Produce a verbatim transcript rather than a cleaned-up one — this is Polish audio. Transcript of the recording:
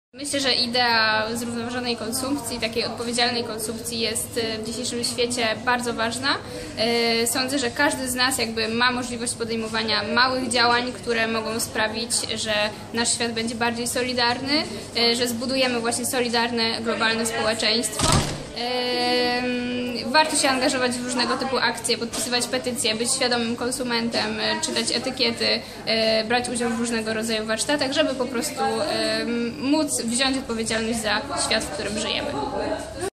Myślę, że idea zrównoważonej konsumpcji, takiej odpowiedzialnej konsumpcji jest w dzisiejszym świecie bardzo ważna. Sądzę, że każdy z nas jakby ma możliwość podejmowania małych działań, które mogą sprawić, że nasz świat będzie bardziej solidarny, że zbudujemy właśnie solidarne, globalne społeczeństwo. Warto się angażować w różnego typu akcje, podpisywać petycje, być świadomym konsumentem, czytać etykiety, brać udział w różnego rodzaju warsztatach, żeby po prostu móc wziąć odpowiedzialność za świat, w którym żyjemy.